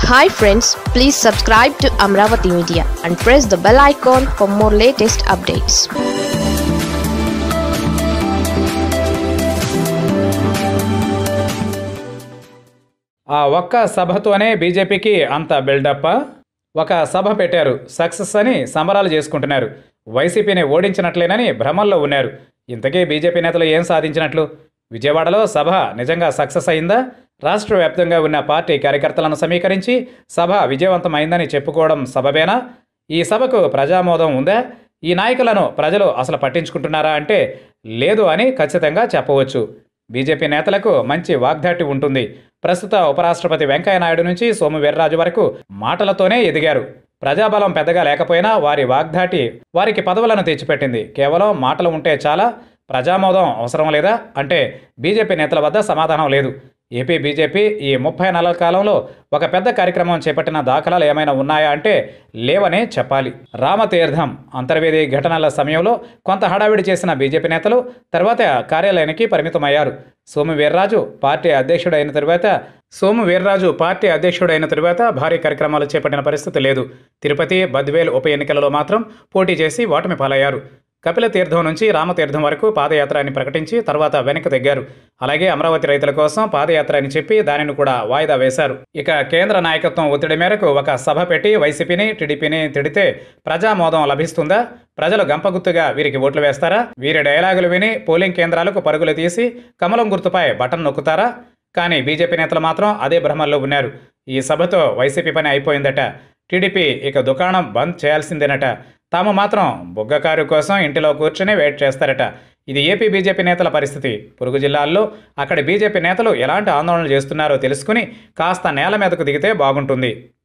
Hi friends, please subscribe to Amravati Media and press the bell icon for more latest updates. ఆ ఒక్క సభతోనే బీజేపీకి అంత buildup. ఒక సభ పెట్టారు, సక్సెస్ అని సంబరాలు చేసుకుంటున్నారు. వైసీపీని ఓడించినట్లేనని భ్రమల్లో ఉన్నారు. ఇంతకీ బీజేపీ నేతలు ఏం సాధించినట్లు? విజయవాడలో సభ నిజంగా సక్సెస్ అయిందా? రాష్ట్ర వ్యాప్తంగా ఉన్న పార్టీ కార్యకర్తలను సమీకరించి సభ విజయవంతమైందని చెప్పుకోవడం సబబేనా? ఈ సభకు ప్రజామోదం ఉందా? ఈ నాయకులను ప్రజలు అసలు పట్టించుకుంటున్నారా అంటే లేదు అని ఖచ్చితంగా చెప్పవచ్చు. బీజేపీ నేతలకు మంచి వాగ్దాటి ఉంటుంది. ప్రస్తుత ఉపరాష్ట్రపతి వెంకయ్యనాయుడు నుంచి సోము వీర్రాజు వరకు మాటలతోనే ఎదిగారు. ప్రజాబలం పెద్దగా లేకపోయినా వారి వాగ్దాటి వారికి పదవులను తెచ్చిపెట్టింది. కేవలం మాటలు ఉంటే చాలా, ప్రజామోదం అవసరం లేదా అంటే బీజేపీ నేతల వద్ద సమాధానం లేదు. ఏపీ బీజేపీ ఈ 30 నెలల కాలంలో ఒక పెద్ద కార్యక్రమం చేపట్టిన దాఖలాలు ఏమైనా ఉన్నాయా అంటే లేవనే చెప్పాలి. రామతీర్థం అంతర్వేది ఘటనల సమయంలో కొంత హడావిడి చేసిన బీజేపీ నేతలు తర్వాత కార్యాలయానికి పరిమితమయ్యారు. సోము వీర్రాజు పార్టీ అధ్యక్షుడైన తరువాత భారీ కార్యక్రమాలు చేపట్టిన పరిస్థితి లేదు. తిరుపతి, బద్వేల్ ఉప ఎన్నికలలో మాత్రం పోటీ చేసి ఓటమి పాలయ్యారు. కపిల తీర్థం నుంచి రామతీర్థం వరకు పాదయాత్ర అని ప్రకటించి తర్వాత వెనక్కి తగ్గారు. అలాగే అమరావతి రైతుల కోసం పాదయాత్ర అని చెప్పి దానిని కూడా వాయిదా వేశారు. ఇక కేంద్ర నాయకత్వం ఒత్తిడి మేరకు ఒక సభ పెట్టి వైసీపీని, టీడీపీని తిడితే ప్రజామోదం లభిస్తుందా? ప్రజలు గంపగుత్తుగా వీరికి ఓట్లు వేస్తారా? వీరి డైలాగులు విని పోలింగ్ కేంద్రాలకు పరుగులు తీసి కమలం గుర్తుపై బటన్ నొక్కుతారా? కానీ బీజేపీ నేతలు మాత్రం అదే భ్రమల్లో ఉన్నారు. ఈ సభతో వైసీపీ పని అయిపోయిందట. టీడీపీ ఇక దుకాణం బంద్ చేయాల్సిందేనట. తాము మాత్రం బుగ్గకారు కోసం ఇంటిలో కూర్చుని వెయిట్ చేస్తారట. ఇది ఏపీ బీజేపీ నేతల పరిస్థితి. పొరుగు జిల్లాల్లో అక్కడి బీజేపీ నేతలు ఎలాంటి ఆందోళనలు చేస్తున్నారో తెలుసుకుని కాస్త నేల మీదకు దిగితే బాగుంటుంది.